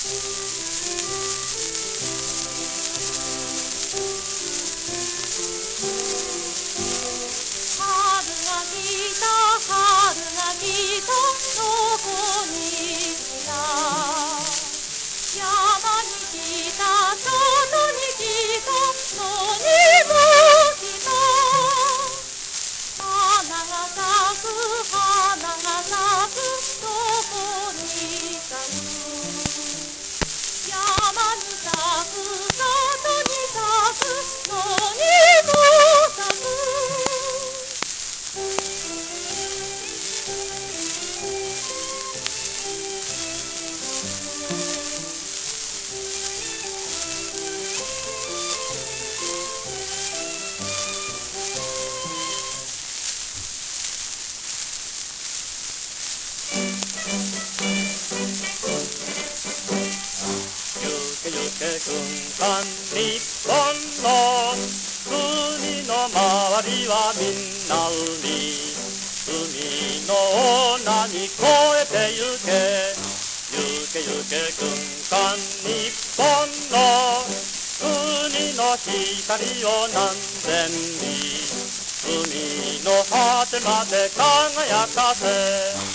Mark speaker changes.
Speaker 1: 軍艦日本の国の周りはみんな海、海の女に越えてゆけ、ゆけゆけ軍艦日本の国の光を何千里、海の果てまで輝かせ。